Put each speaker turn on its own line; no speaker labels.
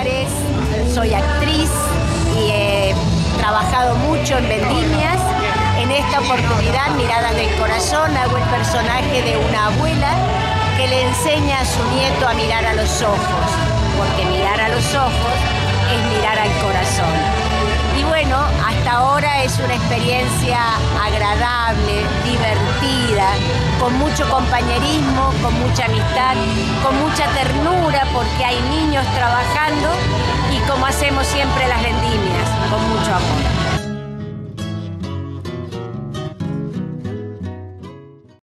Álvarez, soy actriz y he trabajado mucho en vendimias. En esta oportunidad, Miradas del Corazón, hago el personaje de una abuela que le enseña a su nieto a mirar a los ojos, porque mirar a los ojos es mirar al corazón. Y bueno, hasta ahora es una experiencia agradable, divertida, con mucho compañerismo, con mucha amistad, con mucha ternura, porque hay niños trabajando y como hacemos siempre las vendimias, con mucho amor.